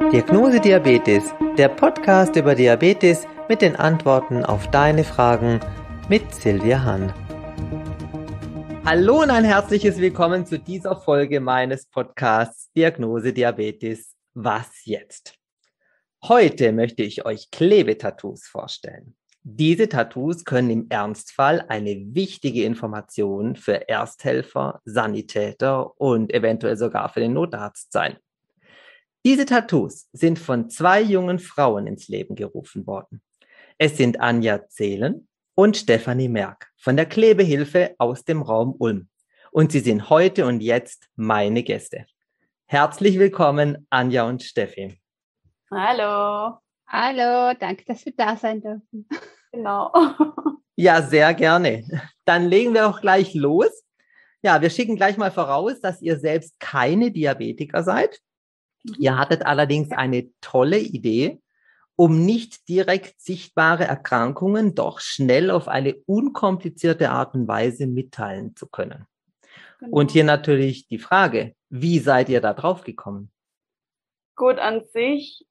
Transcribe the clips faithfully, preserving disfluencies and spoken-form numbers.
Diagnose Diabetes, der Podcast über Diabetes mit den Antworten auf deine Fragen mit Silvia Hahn. Hallo und ein herzliches Willkommen zu dieser Folge meines Podcasts Diagnose Diabetes. Was jetzt? Heute möchte ich euch Klebetattoos vorstellen. Diese Tattoos können im Ernstfall eine wichtige Information für Ersthelfer, Sanitäter und eventuell sogar für den Notarzt sein. Diese Tattoos sind von zwei jungen Frauen ins Leben gerufen worden. Es sind Anja Zehlen und Stefanie Merck von der Klebehilfe aus dem Raum Ulm. Und sie sind heute und jetzt meine Gäste. Herzlich willkommen, Anja und Steffi. Hallo. Hallo, danke, dass wir da sein dürfen. Genau. Ja, sehr gerne. Dann legen wir auch gleich los. Ja, wir schicken gleich mal voraus, dass ihr selbst keine Diabetiker seid. Ihr hattet allerdings eine tolle Idee, um nicht direkt sichtbare Erkrankungen doch schnell auf eine unkomplizierte Art und Weise mitteilen zu können. Genau. Und hier natürlich die Frage, wie seid ihr da drauf gekommen? Gut, an sich,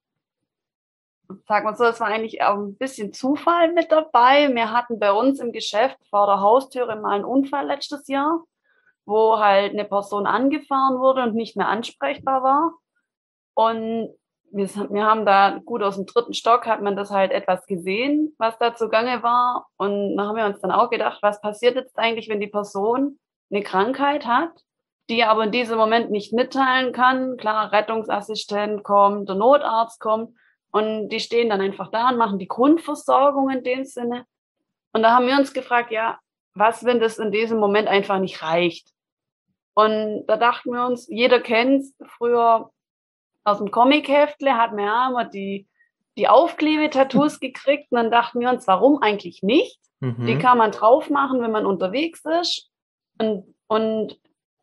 sagen wir so, es war eigentlich auch ein bisschen Zufall mit dabei. Wir hatten bei uns im Geschäft vor der Haustüre mal einen Unfall letztes Jahr, wo halt eine Person angefahren wurde und nicht mehr ansprechbar war. Und wir, wir haben da, gut aus dem dritten Stock hat man das halt etwas gesehen, was da zugange war. Und da haben wir uns dann auch gedacht, was passiert jetzt eigentlich, wenn die Person eine Krankheit hat, die aber in diesem Moment nicht mitteilen kann. Klar, Rettungsassistent kommt, der Notarzt kommt und die stehen dann einfach da und machen die Grundversorgung in dem Sinne. Und da haben wir uns gefragt, ja, was, wenn das in diesem Moment einfach nicht reicht? Und da dachten wir uns, jeder kennt's, früher aus dem Comic-Heftle hat man ja immer die, die Aufklebetattoos gekriegt und dann dachten wir uns, warum eigentlich nicht? Mhm. Die kann man drauf machen, wenn man unterwegs ist und, und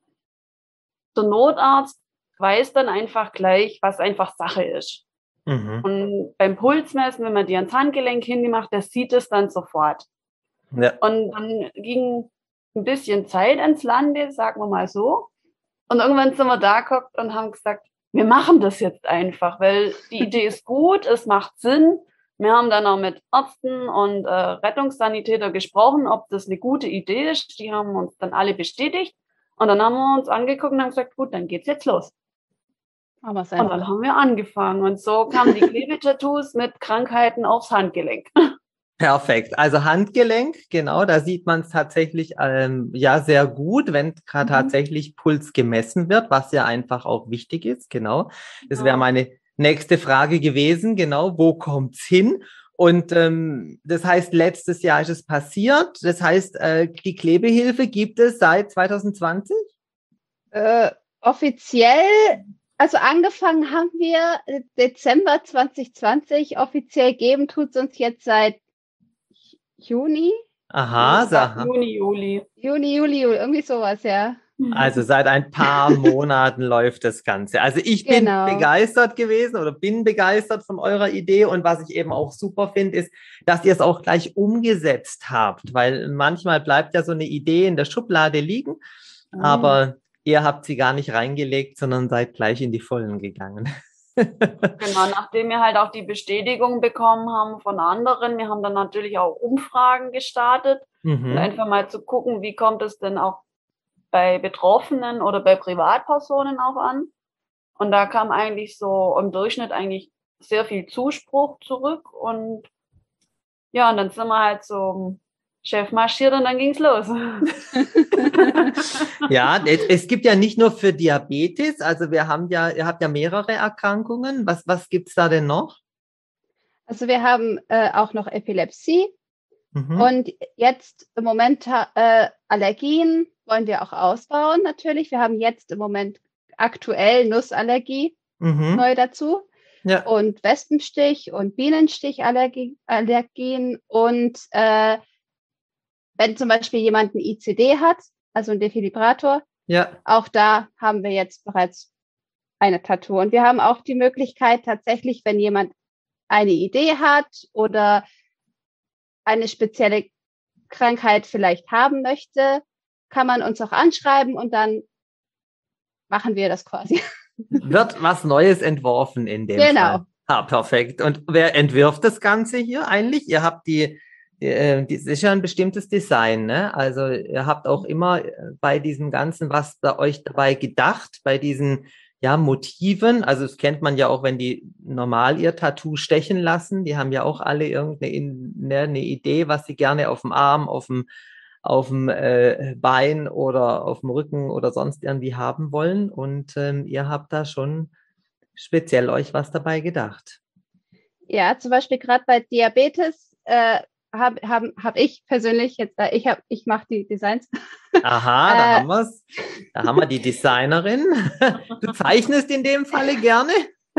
der Notarzt weiß dann einfach gleich, was einfach Sache ist. Mhm. Und beim Pulsmessen, wenn man die ans Handgelenk hinmacht, der sieht es dann sofort. Ja. Und dann ging ein bisschen Zeit ins Lande, sagen wir mal so. Und irgendwann sind wir da geguckt und haben gesagt, wir machen das jetzt einfach, weil die Idee ist gut, es macht Sinn. Wir haben dann auch mit Ärzten und äh, Rettungssanitäter gesprochen, ob das eine gute Idee ist. Die haben uns dann alle bestätigt. Und dann haben wir uns angeguckt und haben gesagt, gut, dann geht's jetzt los. Aber und dann haben wir angefangen. Und so kamen die Klebetattoos mit Krankheiten aufs Handgelenk. Perfekt. Also Handgelenk, genau, da sieht man es tatsächlich ähm, ja sehr gut, wenn mhm. tatsächlich Puls gemessen wird, was ja einfach auch wichtig ist, genau. Das wäre meine nächste Frage gewesen, genau, wo kommt's hin? Und ähm, das heißt, letztes Jahr ist es passiert. Das heißt, äh, die Klebehilfe gibt es seit zwanzig zwanzig? Äh, offiziell, also angefangen haben wir Dezember zwanzig zwanzig, offiziell geben tut's uns jetzt seit Juni? Aha, ja, aha. Juni, Juli. Juni, Juli, irgendwie sowas, ja. Also seit ein paar Monaten läuft das Ganze. Also ich bin genau. begeistert gewesen oder bin begeistert von eurer Idee und was ich eben auch super finde, ist, dass ihr es auch gleich umgesetzt habt, weil manchmal bleibt ja so eine Idee in der Schublade liegen, mhm. aber ihr habt sie gar nicht reingelegt, sondern seid gleich in die Vollen gegangen. Genau, nachdem wir halt auch die Bestätigung bekommen haben von anderen, wir haben dann natürlich auch Umfragen gestartet, mhm. und einfach mal zu gucken, wie kommt es denn auch bei Betroffenen oder bei Privatpersonen auch an. Und da kam eigentlich so im Durchschnitt eigentlich sehr viel Zuspruch zurück und ja, und dann sind wir halt zum Chef marschiert und dann ging's los. Ja, es, es gibt ja nicht nur für Diabetes, also wir haben ja, ihr habt ja mehrere Erkrankungen. Was, was gibt's da denn noch? Also wir haben äh, auch noch Epilepsie mhm. und jetzt im Moment äh, Allergien wollen wir auch ausbauen natürlich. Wir haben jetzt im Moment aktuell Nussallergie mhm. neu dazu. Ja. Und Wespenstich und Bienenstichallergien Allergien und äh, wenn zum Beispiel jemand ein I C D hat, also ein Defibrillator, ja. auch da haben wir jetzt bereits eine Tattoo. Und wir haben auch die Möglichkeit tatsächlich, wenn jemand eine Idee hat oder eine spezielle Krankheit vielleicht haben möchte, kann man uns auch anschreiben und dann machen wir das quasi. Wird was Neues entworfen in dem Genau. Fall. Ah, perfekt. Und wer entwirft das Ganze hier eigentlich? Ihr habt die, die, äh, die das ist ja ein bestimmtes Design, ne? Also ihr habt auch immer bei diesem Ganzen was bei euch dabei gedacht, bei diesen ja, Motiven. Also das kennt man ja auch, wenn die normal ihr Tattoo stechen lassen. Die haben ja auch alle irgendeine ne, eine Idee, was sie gerne auf dem Arm, auf dem auf dem äh, Bein oder auf dem Rücken oder sonst irgendwie haben wollen. Und ähm, ihr habt da schon speziell euch was dabei gedacht. Ja, zum Beispiel gerade bei Diabetes äh, habe hab, hab ich persönlich jetzt, äh, ich, hab, ich mache die Designs. Aha, da haben wir es. Da haben wir die Designerin. Du zeichnest in dem Falle gerne?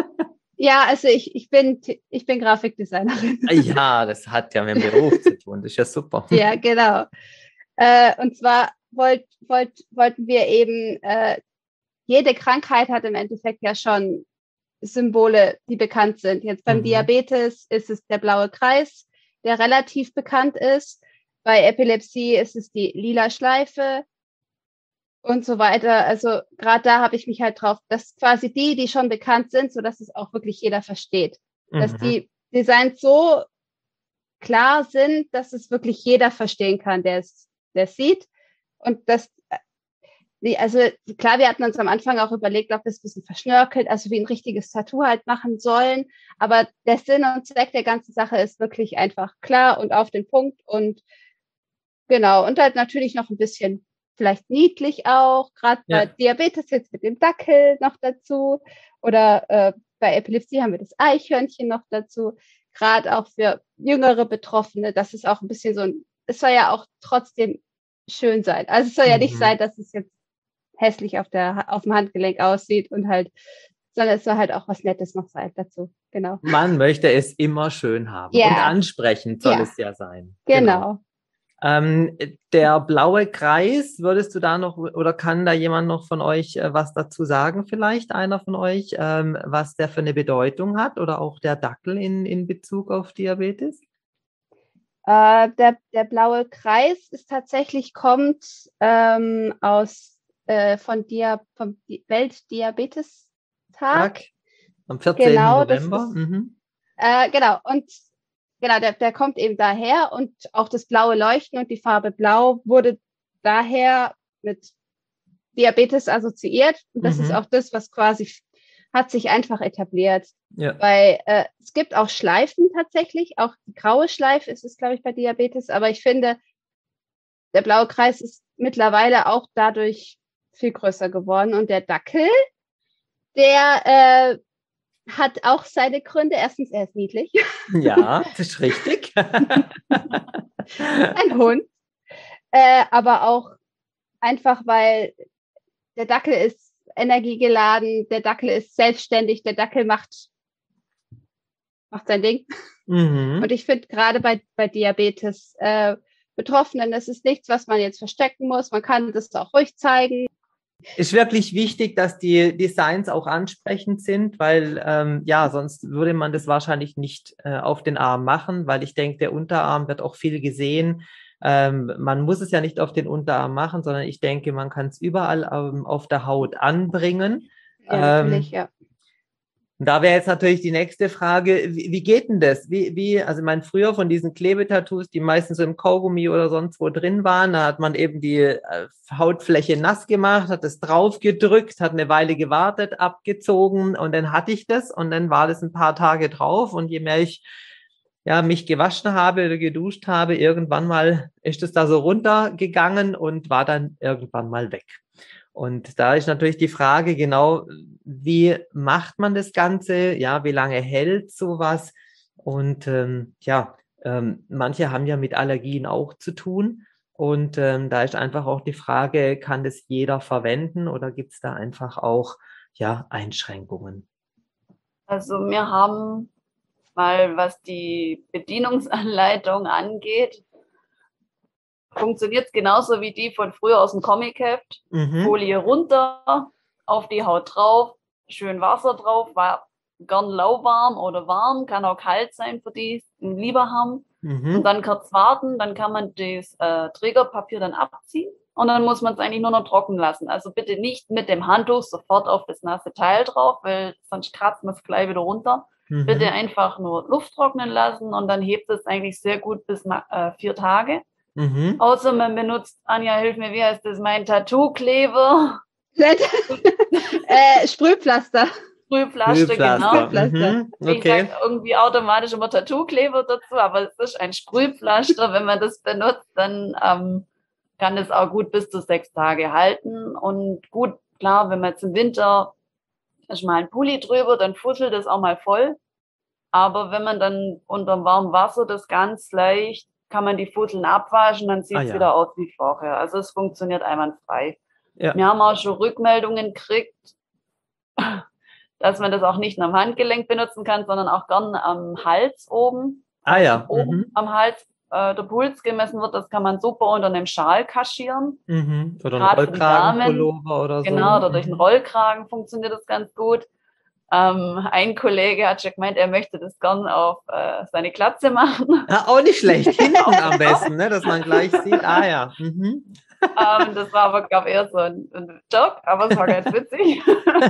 Ja, also ich, ich, bin, ich bin Grafikdesignerin. Ja, das hat ja mit dem Beruf zu tun. Das ist ja super. Ja, genau. Äh, und zwar wollt, wollt, wollten wir eben, äh, jede Krankheit hat im Endeffekt ja schon Symbole, die bekannt sind. Jetzt beim mhm. Diabetes ist es der blaue Kreis, der relativ bekannt ist. Bei Epilepsie ist es die lila Schleife und so weiter. Also gerade da habe ich mich halt drauf, dass quasi die, die schon bekannt sind, sodass es auch wirklich jeder versteht. Mhm. Dass die Designs so klar sind, dass es wirklich jeder verstehen kann, der es, der es sieht. Und das, also klar, wir hatten uns am Anfang auch überlegt, ob wir es ein bisschen verschnörkelt, also wie ein richtiges Tattoo halt machen sollen. Aber der Sinn und Zweck der ganzen Sache ist wirklich einfach klar und auf den Punkt. Und genau, und halt natürlich noch ein bisschen vielleicht niedlich auch, gerade ja. bei Diabetes jetzt mit dem Dackel noch dazu. Oder äh, bei Epilepsie haben wir das Eichhörnchen noch dazu. Gerade auch für jüngere Betroffene, das ist auch ein bisschen so ein, es soll ja auch trotzdem schön sein. Also es soll mhm. ja nicht sein, dass es jetzt hässlich auf der auf dem Handgelenk aussieht und halt, sondern es soll halt auch was Nettes noch sein dazu. Genau. Man möchte es immer schön haben ja. und ansprechend soll ja. es ja sein. Genau. genau. Ähm, der blaue Kreis, würdest du da noch oder kann da jemand noch von euch äh, was dazu sagen, vielleicht einer von euch, ähm, was der für eine Bedeutung hat oder auch der Dackel in, in Bezug auf Diabetes? Äh, der, der blaue Kreis ist tatsächlich, kommt ähm, aus äh, von Dia, vom Weltdiabetestag. Tag, am vierzehnten Genau, November. Ist, mhm. äh, genau, und genau, der, der kommt eben daher und auch das blaue Leuchten und die Farbe Blau wurde daher mit Diabetes assoziiert. Und das mhm. ist auch das, was quasi hat sich einfach etabliert. Ja. Weil äh, es gibt auch Schleifen tatsächlich, auch die graue Schleife ist es, glaube ich, bei Diabetes, aber ich finde, der blaue Kreis ist mittlerweile auch dadurch viel größer geworden und der Dackel, der äh, hat auch seine Gründe. Erstens, er ist niedlich. Ja, das ist richtig. Ein Hund. Äh, aber auch einfach, weil der Dackel ist energiegeladen, der Dackel ist selbstständig, der Dackel macht, macht sein Ding. Mhm. Und ich finde gerade bei, bei Diabetes äh, Betroffenen, das ist nichts, was man jetzt verstecken muss. Man kann das auch ruhig zeigen. Ist wirklich wichtig, dass die Designs auch ansprechend sind, weil ähm, ja, sonst würde man das wahrscheinlich nicht äh, auf den Arm machen, weil ich denke, der Unterarm wird auch viel gesehen. Ähm, man muss es ja nicht auf den Unterarm machen, sondern ich denke, man kann es überall ähm, auf der Haut anbringen. Ja, natürlich, ähm, ja. Da wäre jetzt natürlich die nächste Frage, wie, wie geht denn das? Wie, wie, also ich meine, früher von diesen Klebetattoos, die meistens so im Kaugummi oder sonst wo drin waren, da hat man eben die äh, Hautfläche nass gemacht, hat es drauf gedrückt, hat eine Weile gewartet, abgezogen und dann hatte ich das und dann war das ein paar Tage drauf und je mehr ich ja, mich gewaschen habe oder geduscht habe, irgendwann mal ist es da so runtergegangen und war dann irgendwann mal weg. Und da ist natürlich die Frage genau, wie macht man das Ganze? Ja, wie lange hält sowas? Und ähm, ja, ähm, manche haben ja mit Allergien auch zu tun. Und ähm, da ist einfach auch die Frage, kann das jeder verwenden oder gibt es da einfach auch ja, Einschränkungen? Also wir haben mal, was die Bedienungsanleitung angeht, funktioniert es genauso wie die von früher aus dem Comicheft. Mhm. Folie runter, auf die Haut drauf, schön Wasser drauf, war gern lauwarm oder warm, kann auch kalt sein für die, die lieber haben. Mhm. Und dann kurz warten, dann kann man das äh, Trägerpapier dann abziehen und dann muss man es eigentlich nur noch trocknen lassen. Also bitte nicht mit dem Handtuch sofort auf das nasse Teil drauf, weil sonst kratzt man es gleich wieder runter. Mhm. Bitte einfach nur Luft trocknen lassen und dann hebt es eigentlich sehr gut bis äh, vier Tage. Mhm. Außer man benutzt, Anja, hilf mir, wie heißt das, mein Tattoo-Kleber? äh, Sprühpflaster. Sprühpflaster, genau. Mhm. Okay. Ich sage irgendwie automatisch immer Tattoo-Kleber dazu, aber es ist ein Sprühpflaster. Wenn man das benutzt, dann ähm, kann es auch gut bis zu sechs Tage halten. Und gut, klar, wenn man jetzt im Winter ist mal ein Pulli drüber, dann fusselt das auch mal voll. Aber wenn man dann unter warmem Wasser das ganz leicht, kann man die Fusseln abwaschen, dann sieht es ah, ja. wieder aus wie vorher. Also es funktioniert einwandfrei. Ja. Wir haben auch schon Rückmeldungen gekriegt, dass man das auch nicht nur am Handgelenk benutzen kann, sondern auch gern am Hals oben. Ah ja. Oben mhm. am Hals äh, der Puls gemessen wird, das kann man super unter einem Schal kaschieren. Mhm. Oder ein Rollkragenpullover oder so. Genau, oder durch einen Rollkragen funktioniert das ganz gut. Ähm, ein Kollege hat schon gemeint, er möchte das gern auf äh, seine Glatze machen. Ja, auch nicht schlecht, hinten am besten, ne, dass man gleich sieht, ah ja. Mhm. Ähm, das war aber, glaube ich, eher so ein, ein Joke, aber es war ganz witzig.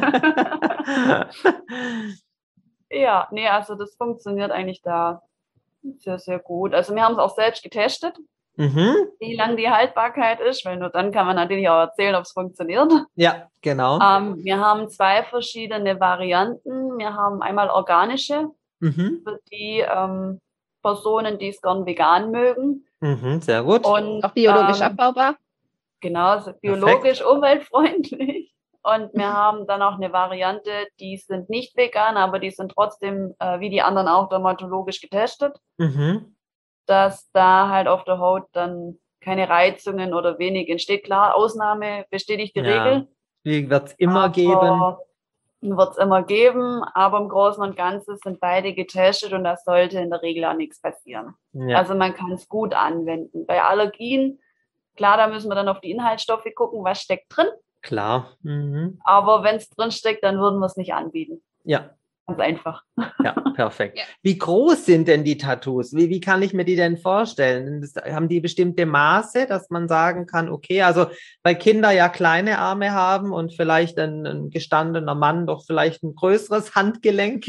Ja, nee, also das funktioniert eigentlich da sehr, sehr gut. Also wir haben es auch selbst getestet, mhm. wie lang die Haltbarkeit ist, weil nur dann kann man natürlich auch erzählen, ob es funktioniert. Ja, genau. Ähm, wir haben zwei verschiedene Varianten. Wir haben einmal organische, mhm. für die ähm, Personen, die es gern vegan mögen. Mhm, sehr gut. Und auch biologisch ähm, abbaubar. Genau, also biologisch, perfekt. Umweltfreundlich. Und wir haben dann auch eine Variante, die sind nicht vegan, aber die sind trotzdem, äh, wie die anderen auch, dermatologisch getestet. Mhm. Dass da halt auf der Haut dann keine Reizungen oder wenig entsteht. Klar, Ausnahme bestätigt die ja. Regel. Die wird es immer aber geben. Wird es immer geben, aber im Großen und Ganzen sind beide getestet und da sollte in der Regel auch nichts passieren. Ja. Also man kann es gut anwenden. Bei Allergien, klar, da müssen wir dann auf die Inhaltsstoffe gucken, was steckt drin. Klar. Mhm. Aber wenn es drin steckt, dann würden wir es nicht anbieten. Ja. Ganz einfach. Ja, perfekt. Ja. Wie groß sind denn die Tattoos? Wie, wie kann ich mir die denn vorstellen? Das, haben die bestimmte Maße, dass man sagen kann, okay, also weil Kinder ja kleine Arme haben und vielleicht ein, ein gestandener Mann doch vielleicht ein größeres Handgelenk?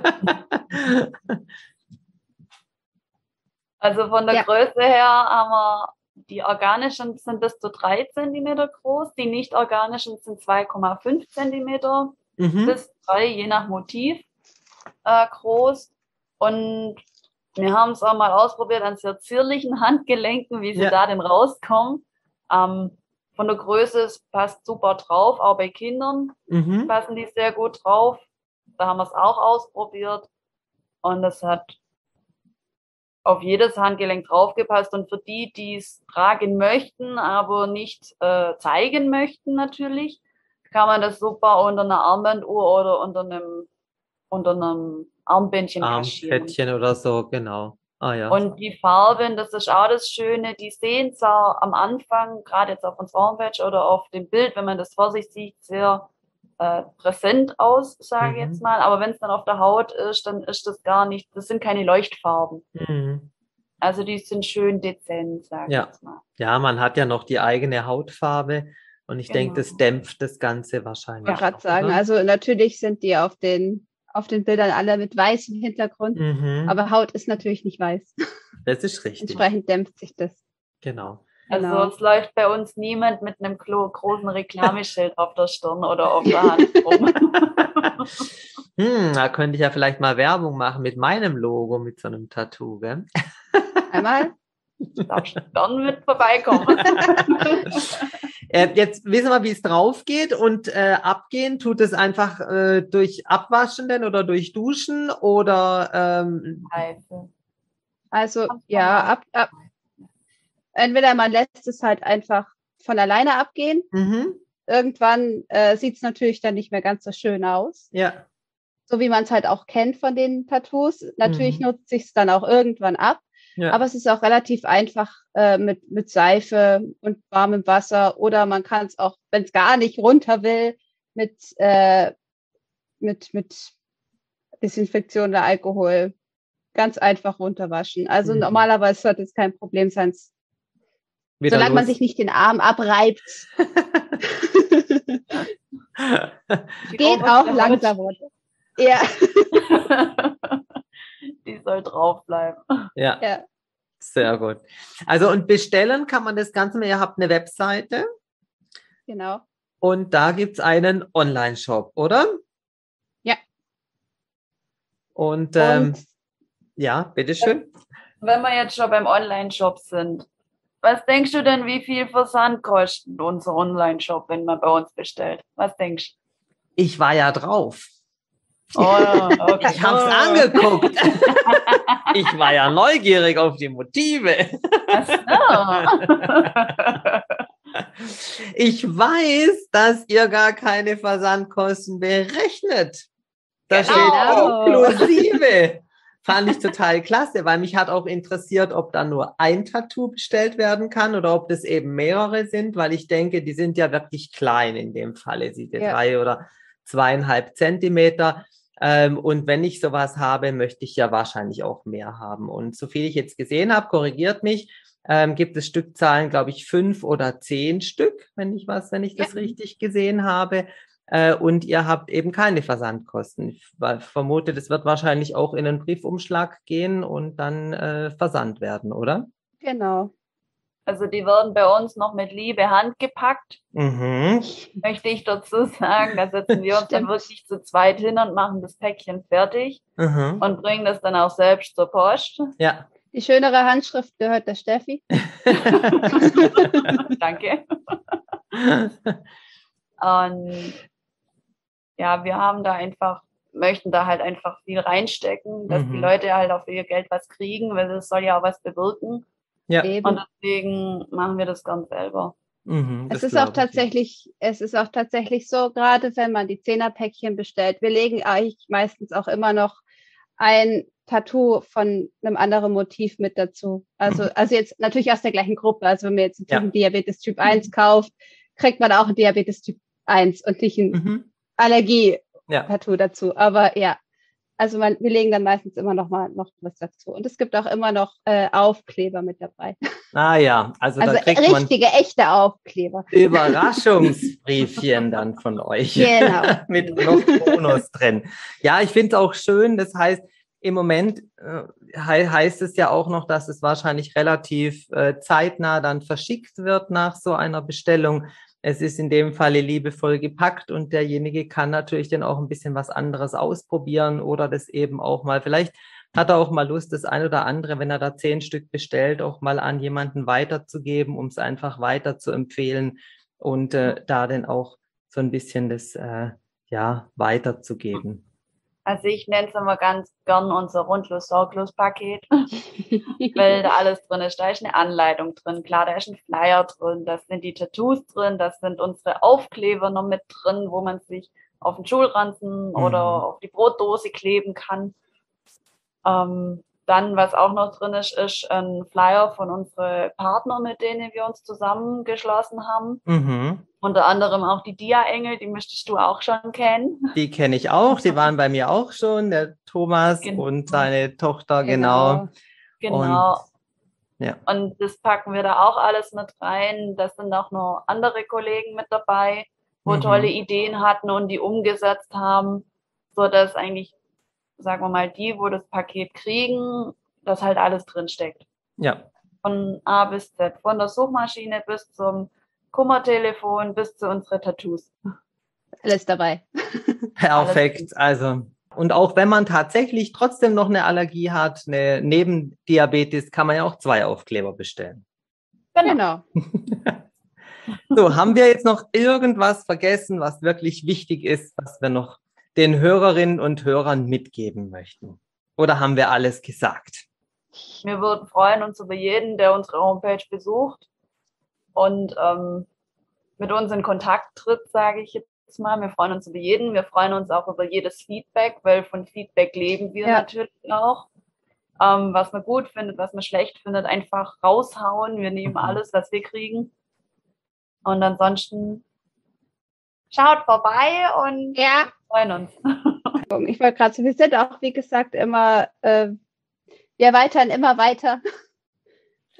Also von der ja. Größe her haben wir, die organischen sind bis zu drei Zentimeter groß, die nicht organischen sind zwei Komma fünf Zentimeter mhm. bis drei, je nach Motiv. Äh, groß und wir haben es auch mal ausprobiert an sehr zierlichen Handgelenken, wie sie ja. da denn rauskommen. Ähm, von der Größe, es passt super drauf, auch bei Kindern mhm. passen die sehr gut drauf. Da haben wir es auch ausprobiert und es hat auf jedes Handgelenk draufgepasst und für die, die es tragen möchten, aber nicht äh, zeigen möchten natürlich, kann man das super unter einer Armbanduhr oder unter einem unter einem Armbändchen kaschieren. Armkettchen oder so, genau. Ah, ja. Und die Farben, das ist auch das Schöne, die sehen zwar am Anfang, gerade jetzt auf unserer Homepage oder auf dem Bild, wenn man das vor sich sieht, sehr äh, präsent aus, sage ich mhm. jetzt mal. Aber wenn es dann auf der Haut ist, dann ist das gar nicht, das sind keine Leuchtfarben. Mhm. Also die sind schön dezent, sage ja. ich jetzt mal. Ja, man hat ja noch die eigene Hautfarbe. Und ich genau. denke, das dämpft das Ganze wahrscheinlich. Ich wollte gerade sagen, oder? Also natürlich sind die auf den auf den Bildern alle mit weißem Hintergrund, mhm. aber Haut ist natürlich nicht weiß. Das ist richtig. Entsprechend dämpft sich das. Genau. Also genau. es läuft bei uns niemand mit einem großen Reklameschild auf der Stirn oder auf der Hand rum. hm, da könnte ich ja vielleicht mal Werbung machen mit meinem Logo, mit so einem Tattoo, gell? Einmal? Darfst du dann mit vorbeikommen. Äh, jetzt wissen wir, wie es drauf geht und äh, abgehen. Tut es einfach äh, durch Abwaschen denn oder durch Duschen oder ähm also ja, ab, ab, entweder man lässt es halt einfach von alleine abgehen. Mhm. Irgendwann äh, sieht es natürlich dann nicht mehr ganz so schön aus. Ja. So wie man es halt auch kennt von den Tattoos. Natürlich mhm. nutzt sich es dann auch irgendwann ab. Ja. Aber es ist auch relativ einfach äh, mit, mit Seife und warmem Wasser oder man kann es auch, wenn es gar nicht runter will, mit, äh, mit, mit Desinfektion oder Alkohol ganz einfach runterwaschen. Also mhm. normalerweise sollte es kein Problem sein. Wieder solange los. man sich nicht den Arm abreibt. Geht auch langsam runter. Ja. Die soll drauf bleiben. Ja. Ja. Sehr gut. Also und bestellen kann man das Ganze, ihr habt eine Webseite. Genau. Und da gibt es einen Online-Shop, oder? Ja. Und, ähm, Und ja, bitteschön. Wenn wir jetzt schon beim Online-Shop sind, was denkst du denn, wie viel Versand kostet unser Online-Shop, wenn man bei uns bestellt? Was denkst du? Ich war ja drauf. Oh, okay. Ich habe es angeguckt. Ich war ja neugierig auf die Motive. Ach so. Ich weiß, dass ihr gar keine Versandkosten berechnet. Da Genau. steht inklusive. Fand ich total klasse, weil mich hat auch interessiert, ob da nur ein Tattoo bestellt werden kann oder ob das eben mehrere sind, weil ich denke, die sind ja wirklich klein in dem Falle, diese Ja. drei oder zweieinhalb Zentimeter. Ähm, und wenn ich sowas habe, möchte ich ja wahrscheinlich auch mehr haben. Und so viel ich jetzt gesehen habe, korrigiert mich, ähm, gibt es Stückzahlen, glaube ich, fünf oder zehn Stück, wenn ich was, wenn ich das Ja. richtig gesehen habe. Äh, und ihr habt eben keine Versandkosten. Ich vermute, das wird wahrscheinlich auch in einen Briefumschlag gehen und dann äh, versandt werden, oder? genau. Also die werden bei uns noch mit Liebe handgepackt, Mhm. möchte ich dazu sagen. Da setzen wir uns dann Stimmt. wirklich zu zweit hin und machen das Päckchen fertig Mhm. und bringen das dann auch selbst zur Post. Ja. Die schönere Handschrift gehört der Steffi. Danke. Und ja, wir haben da einfach, möchten da halt einfach viel reinstecken, dass Mhm. die Leute halt auch für ihr Geld was kriegen, weil das soll ja auch was bewirken. Ja. Eben. Und deswegen machen wir das ganz selber. Mhm, Es das ist auch glaub ich. tatsächlich, es ist auch tatsächlich so, gerade wenn man die Zehnerpäckchen bestellt, wir legen eigentlich meistens auch immer noch ein Tattoo von einem anderen Motiv mit dazu. Also, Mhm. also jetzt natürlich aus der gleichen Gruppe. Also wenn man jetzt Ja. einen Diabetes Typ eins kauft, kriegt man auch ein Diabetes Typ eins und nicht ein Mhm. Allergie-Tattoo Ja. dazu. Aber ja, also man, wir legen dann meistens immer noch mal noch was dazu. Und es gibt auch immer noch äh, Aufkleber mit dabei. Ah ja, also, Also da kriegt man richtige, echte Aufkleber. Überraschungsbriefchen dann von euch. Genau. Mit noch Bonus drin. Ja, ich finde es auch schön. Das heißt, im Moment äh, he heißt es ja auch noch, dass es wahrscheinlich relativ äh, zeitnah dann verschickt wird nach so einer Bestellung. Es ist in dem Falle liebevoll gepackt und derjenige kann natürlich dann auch ein bisschen was anderes ausprobieren oder das eben auch mal, vielleicht hat er auch mal Lust, das ein oder andere, wenn er da zehn Stück bestellt, auch mal an jemanden weiterzugeben, um es einfach weiter zu empfehlen und äh, da dann auch so ein bisschen das äh, ja, weiterzugeben. Also ich nenne es immer ganz gern unser Rundlos-Sorglos-Paket, weil da alles drin ist. Da ist eine Anleitung drin, klar, da ist ein Flyer drin, da sind die Tattoos drin, das sind unsere Aufkleber noch mit drin, wo man sich auf den Schulranzen Mhm. oder auf die Brotdose kleben kann. Ähm, dann, was auch noch drin ist, ist ein Flyer von unseren Partnern, mit denen wir uns zusammengeschlossen haben. Mhm. Unter anderem auch die Dia-Engel, die müsstest du auch schon kennen. Die kenne ich auch, die waren bei mir auch schon, der Thomas Genau. und seine Tochter, genau. Genau. Und, ja. Und das packen wir da auch alles mit rein. Das sind auch noch andere Kollegen mit dabei, wo Mhm. tolle Ideen hatten und die umgesetzt haben, sodass eigentlich, sagen wir mal, die, wo das Paket kriegen, dass halt alles drin steckt. Ja. Von A bis Z, von der Suchmaschine bis zum Kummertelefon bis zu unseren Tattoos. Alles dabei. Perfekt. Also, und auch wenn man tatsächlich trotzdem noch eine Allergie hat, eine neben Diabetes, kann man ja auch zwei Aufkleber bestellen. Genau. Genau. So, haben wir jetzt noch irgendwas vergessen, was wirklich wichtig ist, was wir noch den Hörerinnen und Hörern mitgeben möchten? Oder haben wir alles gesagt? Wir würden freuen uns über jeden, der unsere Homepage besucht und ähm, mit uns in Kontakt tritt, sage ich jetzt mal. Wir freuen uns über jeden. Wir freuen uns auch über jedes Feedback, weil von Feedback leben wir Ja. natürlich auch. Ähm, was man gut findet, was man schlecht findet, einfach raushauen. Wir nehmen Mhm. alles, was wir kriegen. Und ansonsten schaut vorbei und Ja. wir freuen uns. Ich wollte gerade so, wir sind auch, wie gesagt, immer, äh, wir erweitern immer weiter.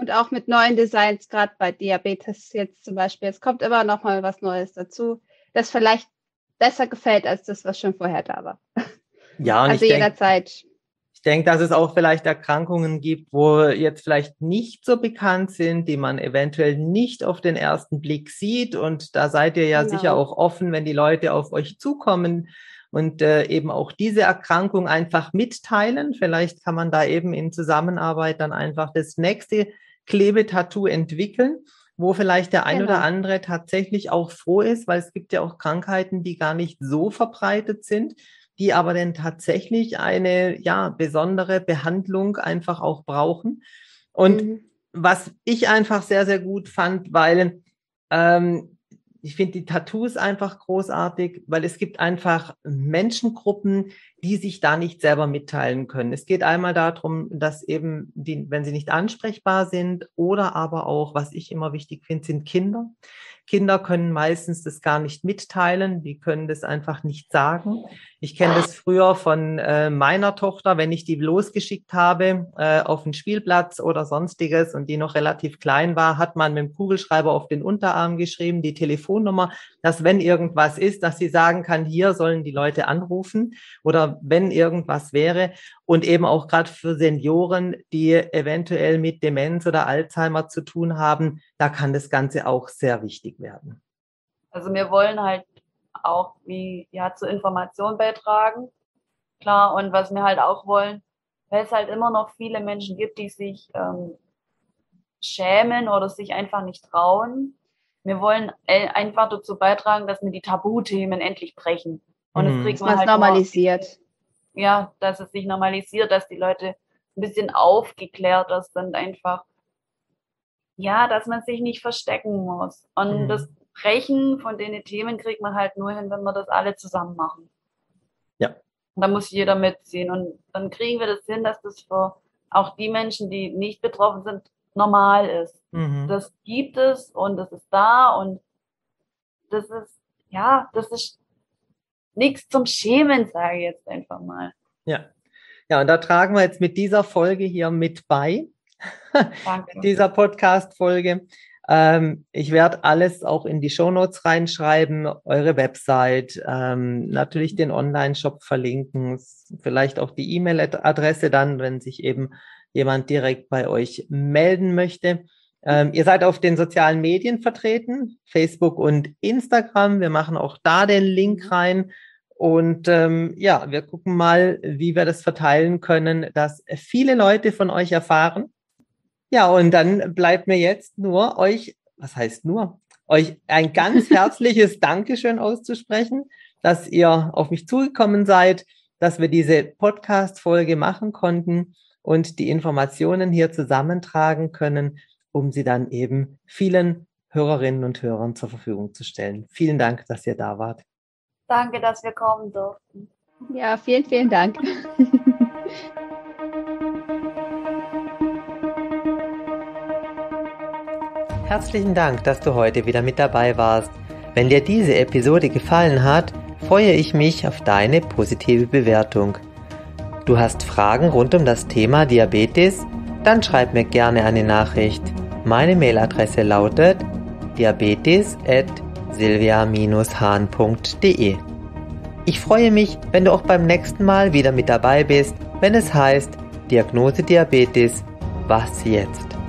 Und auch mit neuen Designs, gerade bei Diabetes jetzt zum Beispiel. Es kommt immer noch mal was Neues dazu, das vielleicht besser gefällt als das, was schon vorher da war. Ja, und also ich jederzeit. Denk, ich denke, dass es auch vielleicht Erkrankungen gibt, wo jetzt vielleicht nicht so bekannt sind, die man eventuell nicht auf den ersten Blick sieht. Und da seid ihr ja Genau. sicher auch offen, wenn die Leute auf euch zukommen und äh, eben auch diese Erkrankung einfach mitteilen. Vielleicht kann man da eben in Zusammenarbeit dann einfach das nächste Klebetattoo entwickeln, wo vielleicht der ein Genau. oder andere tatsächlich auch froh ist, weil es gibt ja auch Krankheiten, die gar nicht so verbreitet sind, die aber dann tatsächlich eine ja besondere Behandlung einfach auch brauchen. Und mhm. was ich einfach sehr, sehr gut fand, weil ähm, ich finde die Tattoos einfach großartig, weil es gibt einfach Menschengruppen, die sich da nicht selber mitteilen können. Es geht einmal darum, dass eben, die, wenn sie nicht ansprechbar sind oder aber auch, was ich immer wichtig finde, sind Kinder. Kinder können meistens das gar nicht mitteilen, die können das einfach nicht sagen. Ich kenne das früher von äh, meiner Tochter, wenn ich die losgeschickt habe äh, auf den Spielplatz oder sonstiges und die noch relativ klein war, hat man mit dem Kugelschreiber auf den Unterarm geschrieben, die Telefonnummer, dass wenn irgendwas ist, dass sie sagen kann, hier sollen die Leute anrufen oder wenn irgendwas wäre. Und eben auch gerade für Senioren, die eventuell mit Demenz oder Alzheimer zu tun haben, da kann das Ganze auch sehr wichtig werden. Also wir wollen halt auch wie ja zur Information beitragen, klar. Und was wir halt auch wollen, weil es halt immer noch viele Menschen gibt, die sich ähm, schämen oder sich einfach nicht trauen. Wir wollen einfach dazu beitragen, dass wir die Tabuthemen endlich brechen. Und mhm. das kriegt man man halt normalisiert. Nur, ja, dass es sich normalisiert, dass die Leute ein bisschen aufgeklärter sind einfach. Ja, dass man sich nicht verstecken muss. Und mhm. das Brechen von den Themen kriegt man halt nur hin, wenn wir das alle zusammen machen. Ja. Und da muss jeder mitziehen. Und dann kriegen wir das hin, dass das für auch die Menschen, die nicht betroffen sind, normal ist. Mhm. Das gibt es und das ist da und das ist, ja, das ist nichts zum Schämen, sage ich jetzt einfach mal. Ja. Ja, und da tragen wir jetzt mit dieser Folge hier mit bei. Danke. Dieser Podcast-Folge. Ähm, ich werde alles auch in die Shownotes reinschreiben, eure Website, ähm, natürlich den Online-Shop verlinken, vielleicht auch die E-Mail-Adresse dann, wenn sich eben jemand direkt bei euch melden möchte. Ähm, ihr seid auf den sozialen Medien vertreten, Facebook und Instagram. Wir machen auch da den Link rein. Und ähm, ja, wir gucken mal, wie wir das verteilen können, dass viele Leute von euch erfahren. Ja, und dann bleibt mir jetzt nur euch, was heißt nur, euch ein ganz herzliches Dankeschön auszusprechen, dass ihr auf mich zugekommen seid, dass wir diese Podcast-Folge machen konnten und die Informationen hier zusammentragen können, um sie dann eben vielen Hörerinnen und Hörern zur Verfügung zu stellen. Vielen Dank, dass ihr da wart. Danke, dass wir kommen durften. Ja, vielen, vielen Dank. Herzlichen Dank, dass du heute wieder mit dabei warst. Wenn dir diese Episode gefallen hat, freue ich mich auf deine positive Bewertung. Du hast Fragen rund um das Thema Diabetes? Dann schreib mir gerne eine Nachricht. Meine Mailadresse lautet diabetes at silvia dash hahn punkt de. Ich freue mich, wenn du auch beim nächsten Mal wieder mit dabei bist, wenn es heißt Diagnose Diabetes, was jetzt?